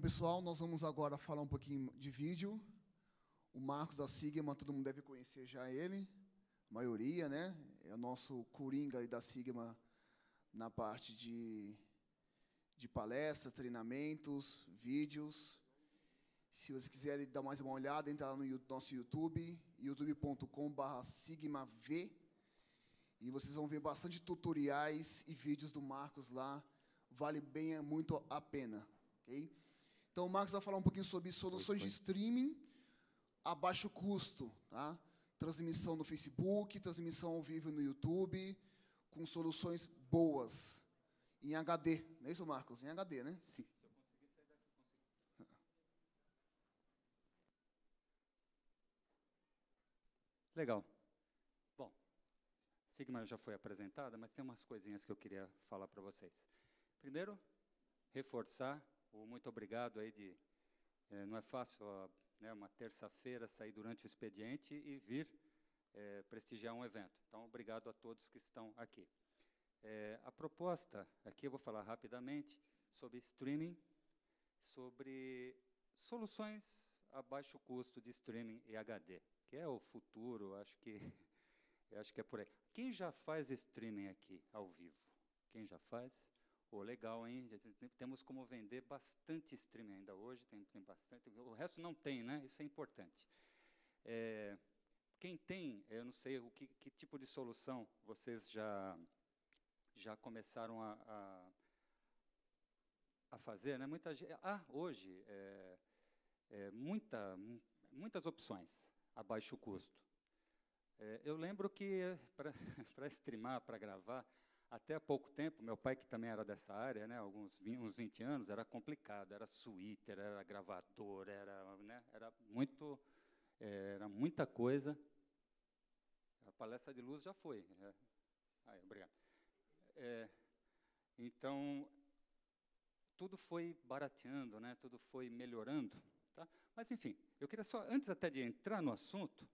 pessoal, nós vamos agora falar um pouquinho de vídeo. O Marcos da Sigma, todo mundo deve conhecer já ele, a maioria, né? É o nosso coringa aí da Sigma na parte de palestras, treinamentos, vídeos. Se vocês quiserem dar mais uma olhada, entra lá no nosso YouTube, youtube.com/sigmav, e vocês vão ver bastante tutoriais e vídeos do Marcos lá. Vale bem muito a pena. Okay? Então, o Marcos vai falar um pouquinho sobre soluções de streaming a baixo custo. Tá? Transmissão no Facebook, transmissão ao vivo no YouTube, com soluções boas, em HD. Não é isso, Marcos? Em HD, né? Sim. Se eu conseguir sair daqui, consigo. Legal. Bom, Sigma já foi apresentada, mas tem umas coisinhas que eu queria falar para vocês. Primeiro, reforçar o muito obrigado aí de... não é fácil, né, uma terça-feira sair durante o expediente e vir prestigiar um evento. Então, obrigado a todos que estão aqui. A proposta, aqui eu vou falar rapidamente sobre streaming, sobre soluções a baixo custo de streaming e HD, que é o futuro, acho que é por aí. Quem já faz streaming aqui, ao vivo? Quem já faz? Legal, hein? Temos como vender bastante streaming ainda hoje, tem bastante. O resto não tem, né? Isso é importante. Quem tem, eu não sei que tipo de solução vocês já começaram a fazer, né? Hoje, muitas opções a baixo custo. Eu lembro que, para streamar, para gravar, até há pouco tempo, meu pai, que também era dessa área, né, uns 20 anos, era complicado, era switcher, era gravador, né, era muita coisa. A palestra de luz já foi. Obrigado. Então, tudo foi barateando, né, tudo foi melhorando. Tá? Mas, enfim, eu queria só, antes até de entrar no assunto,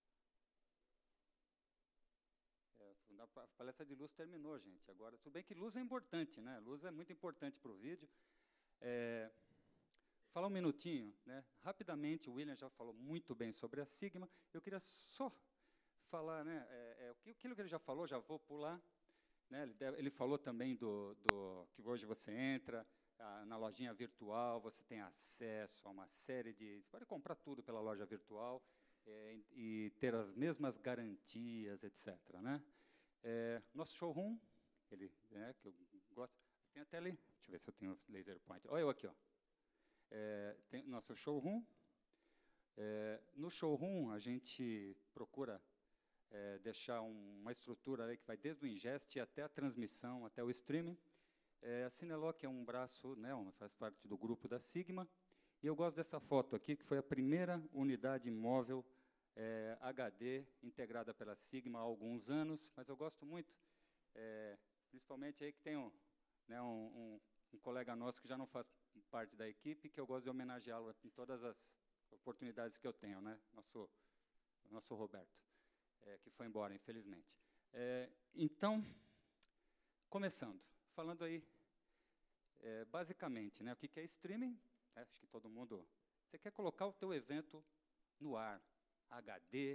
a palestra de luz terminou, gente. Agora, tudo bem que luz é importante, né? Luz é muito importante para o vídeo. Falar um minutinho, né? Rapidamente, o William já falou muito bem sobre a Sigma. Eu queria só falar, né? Aquilo que ele já falou, já vou pular. Né? Ele falou também do que hoje você entra na lojinha virtual, você tem acesso a uma série de... Você pode comprar tudo pela loja virtual e ter as mesmas garantias, etc. Né? Nosso showroom, que eu gosto, tem até ali, deixa eu ver se eu tenho laser point. Olha eu aqui, ó. Tem nosso showroom. No showroom, a gente procura deixar uma estrutura aí que vai desde o ingest até a transmissão, até o streaming. A Cineloc é um braço, né, faz parte do grupo da Sigma, e eu gosto dessa foto aqui, que foi a primeira unidade móvel HD integrada pela Sigma há alguns anos, mas eu gosto muito, principalmente aí que tem um colega nosso que já não faz parte da equipe, que eu gosto de homenageá-lo em todas as oportunidades que eu tenho, né? Nosso Roberto, que foi embora, infelizmente. Então, começando, falando aí, basicamente, né, o que é streaming? Acho que todo mundo... Você quer colocar o teu evento no ar, HD,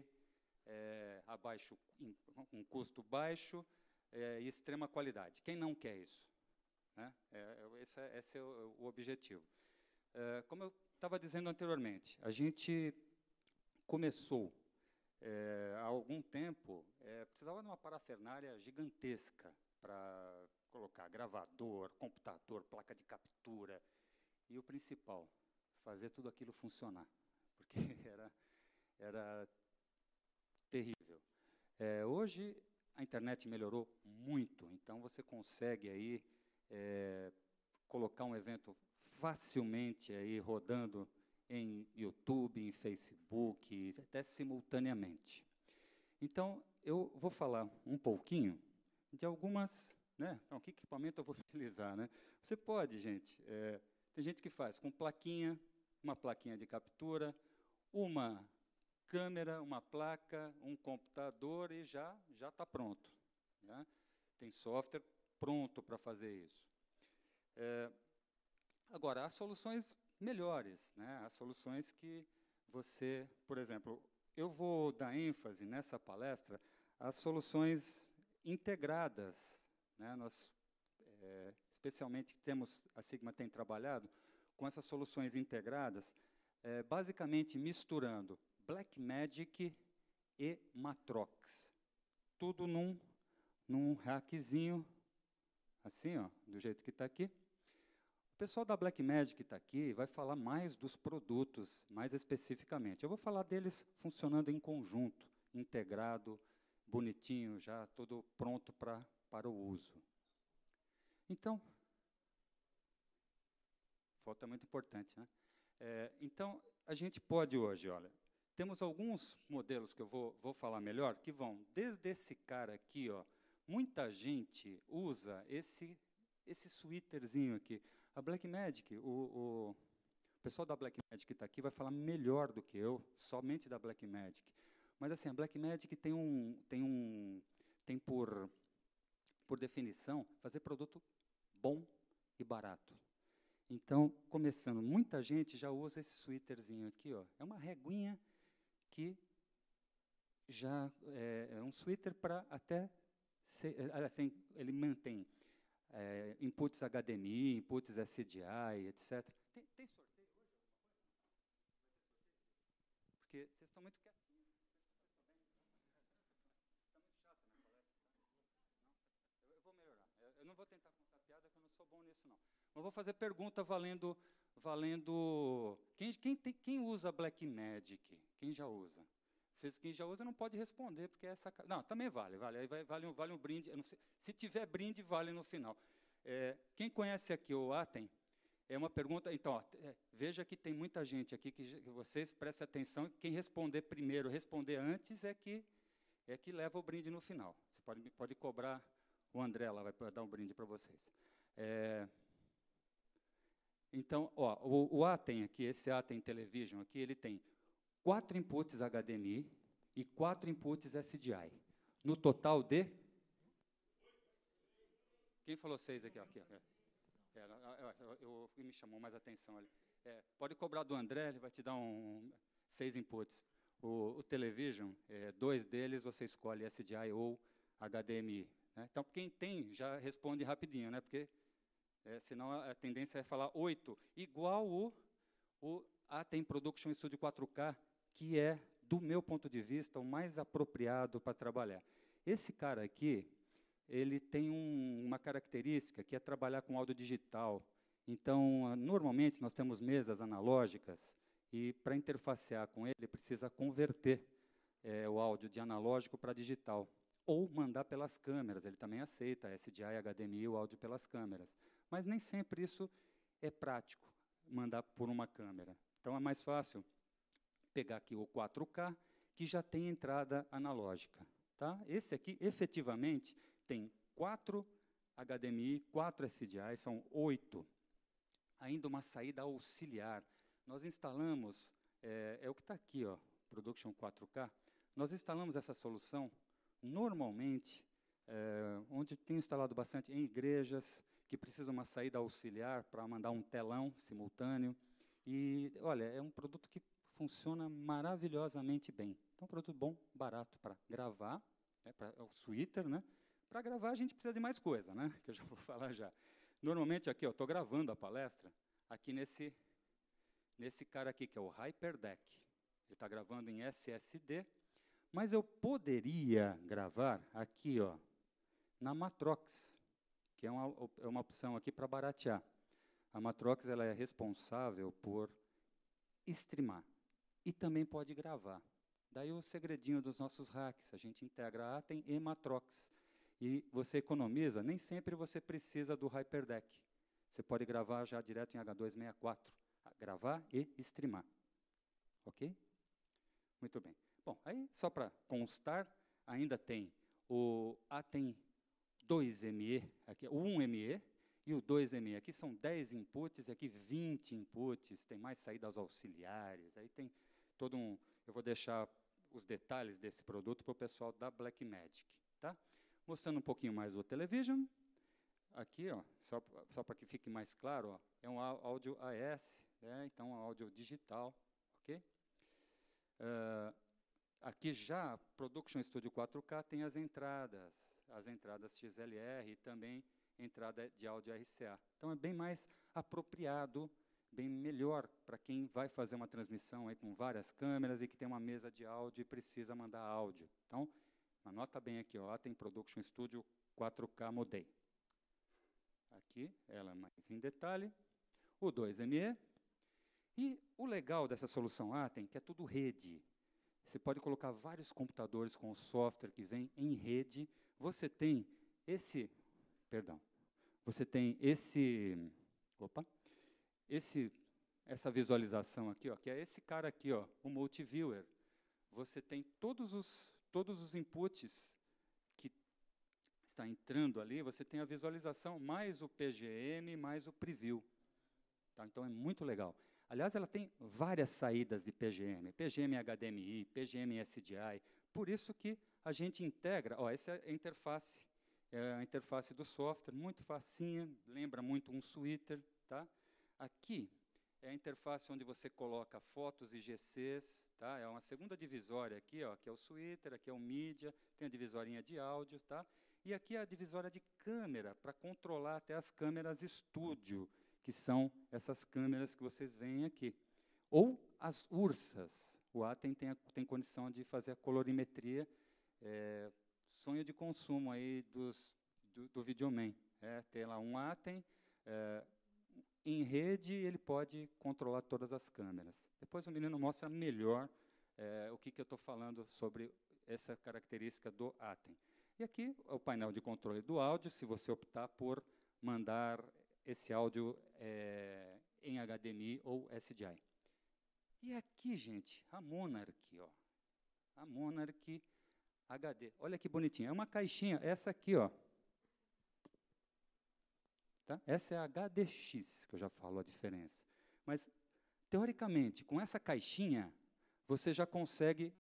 com custo baixo e extrema qualidade. Quem não quer isso? Né? Esse é o objetivo. Como eu estava dizendo anteriormente, a gente começou, há algum tempo, precisava de uma parafernália gigantesca para colocar gravador, computador, placa de captura, e o principal, fazer tudo aquilo funcionar, porque era terrível. Hoje, a internet melhorou muito, então você consegue aí colocar um evento facilmente aí rodando em YouTube, em Facebook, até simultaneamente. Então, eu vou falar um pouquinho de algumas... Né? Então, que equipamento eu vou utilizar? Né? Você pode, gente... tem gente que faz com plaquinha, uma plaquinha de captura, uma câmera, uma placa, um computador e já está pronto. Né? Tem software pronto para fazer isso. Agora, há soluções melhores, né? As soluções que você, por exemplo, eu vou dar ênfase nessa palestra às soluções integradas, né? Nós, especialmente, a Sigma tem trabalhado com essas soluções integradas, basicamente misturando Blackmagic e Matrox, tudo num rackzinho, assim, ó, do jeito que está aqui. O pessoal da Blackmagic está aqui, vai falar mais dos produtos, mais especificamente. Eu vou falar deles funcionando em conjunto, integrado, bonitinho, já tudo pronto para o uso. Então, foto é muito importante, né? Então, a gente pode hoje, olha, temos alguns modelos que eu vou falar melhor, que vão desde esse cara aqui, ó, muita gente usa esse switterzinho aqui. A Blackmagic, o pessoal da Blackmagic que está aqui vai falar melhor do que eu, somente da Blackmagic. Mas assim, a Blackmagic tem por definição fazer produto bom e barato. Então, começando, muita gente já usa esse switterzinho aqui, ó. É uma reguinha que já é um sweater para até assim, ele mantém inputs HDMI, inputs SDI, etc. Tem sorteio hoje? Porque vocês estão muito quietinhos. Está muito chato a minha palestra. Não? Eu vou melhorar. Eu não vou tentar contar piada, que eu não sou bom nisso, não. Mas vou fazer pergunta valendo. Quem usa Blackmagic? Quem já usa? Quem já usa não pode responder, porque é essa... Não, também vale. Aí vale um brinde. Eu não sei, se tiver brinde, vale no final. Quem conhece aqui o Atem? É uma pergunta... Então, ó, veja que tem muita gente aqui que vocês prestem atenção. Quem responder primeiro, responder antes, é que leva o brinde no final. Você pode cobrar, o André lá vai dar um brinde para vocês. Então, ó, o Atem aqui, esse Atem Television aqui, ele tem 4 inputs HDMI e 4 inputs SDI. No total de... Quem falou 6 aqui? Me chamou mais atenção ali. Pode cobrar do André, ele vai te dar 6 inputs. O Television, 2 deles você escolhe SDI ou HDMI. Né? Então, quem tem, já responde rapidinho, né? Porque senão a tendência é falar 8, igual o Atem Production Studio 4K, que é, do meu ponto de vista, o mais apropriado para trabalhar. Esse cara aqui, ele tem uma característica que é trabalhar com áudio digital. Então, normalmente, nós temos mesas analógicas, e para interfacear com ele, precisa converter o áudio de analógico para digital, ou mandar pelas câmeras. Ele também aceita SDI, HDMI, o áudio pelas câmeras. Mas nem sempre isso é prático, mandar por uma câmera. Então, é mais fácil pegar aqui o 4K, que já tem entrada analógica. Tá? Esse aqui, efetivamente, tem 4 HDMI, 4 SDI, são 8. Ainda uma saída auxiliar. Nós instalamos, é o que está aqui, ó, Production 4K. Nós instalamos essa solução, normalmente, onde tem instalado bastante, em igrejas, que precisam uma saída auxiliar para mandar um telão simultâneo. E, olha, é um produto que funciona maravilhosamente bem. Então, um produto bom, barato para gravar, é o Switcher, né? Para gravar, a gente precisa de mais coisa, né? Que eu já vou falar já. Normalmente, aqui, eu estou gravando a palestra, aqui nesse cara aqui, que é o HyperDeck. Ele está gravando em SSD, mas eu poderia gravar aqui, ó, na Matrox, que é uma opção aqui para baratear. A Matrox, ela é responsável por streamar e também pode gravar. Daí o segredinho dos nossos hacks, a gente integra Atem e Matrox. E você economiza, nem sempre você precisa do HyperDeck. Você pode gravar já direto em H264. Gravar e streamar. Ok? Muito bem. Bom, aí só para constar, ainda tem o Atem 2ME, aqui, o 1ME e o 2ME. Aqui são 10 inputs, aqui 20 inputs, tem mais saídas auxiliares, aí tem todo um... Eu vou deixar os detalhes desse produto para o pessoal da Blackmagic. Tá? Mostrando um pouquinho mais o Television. aqui, ó, só para que fique mais claro, ó, é um áudio AS, né, então um áudio digital, ok? Aqui já, Production Studio 4K tem as entradas XLR e também entrada de áudio RCA. Então, é bem mais apropriado, bem melhor para quem vai fazer uma transmissão aí com várias câmeras e que tem uma mesa de áudio e precisa mandar áudio. Então, anota bem aqui, ó, tem Production Studio 4K Modei. Aqui, ela mais em detalhe. O 2ME. E o legal dessa solução Atem, que é tudo rede. Você pode colocar vários computadores com o software que vem em rede. Você tem essa visualização aqui, ó, que é esse cara aqui, ó, o multiviewer. Você tem todos os inputs que está entrando ali, você tem a visualização mais o PGM, mais o preview. Tá? Então, é muito legal. Aliás, ela tem várias saídas de PGM, PGM HDMI, PGM SDI, por isso que a gente integra, ó, essa é a interface do software, muito facinha, lembra muito um Twitter, tá? Aqui é a interface onde você coloca fotos e GCs, tá? É uma segunda divisória aqui, ó, que é o Twitter, aqui é o Mídia, tem a divisorinha de áudio, tá? E aqui é a divisória de câmera, para controlar até as câmeras estúdio, que são essas câmeras que vocês veem aqui. Ou as ursas. O Atem tem condição de fazer a colorimetria, sonho de consumo aí do Videoman. Tem lá um Atem, em rede ele pode controlar todas as câmeras. Depois o menino mostra melhor o que eu estou falando sobre essa característica do Atem. E aqui o painel de controle do áudio, se você optar por mandar esse áudio em HDMI ou SDI. E aqui, gente, a Monarch, ó. A Monarch HD. Olha que bonitinha. É uma caixinha, essa aqui, ó. Tá? Essa é a HDX, que eu já falo a diferença. Mas, teoricamente, com essa caixinha, você já consegue